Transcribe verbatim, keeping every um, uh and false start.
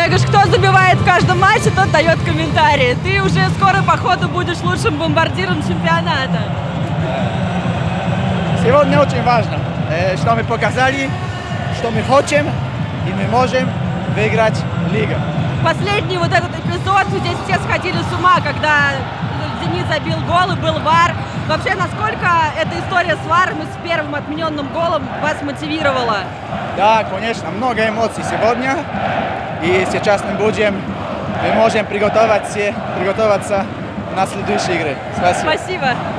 Олегаш, кто забивает в каждом матче, тот дает комментарии. Ты уже скоро, походу, будешь лучшим бомбардиром чемпионата. Сегодня очень важно, что мы показали, что мы хотим и мы можем выиграть лигу. Последний вот этот эпизод, здесь все сходили с ума, когда Денис забил гол и был вар. Вообще, насколько эта история с варом и с первым отмененным голом вас мотивировала? Да, конечно, много эмоций сегодня. И сейчас мы будем, мы можем приготовиться, приготовиться на следующие игры. Спасибо. Спасибо.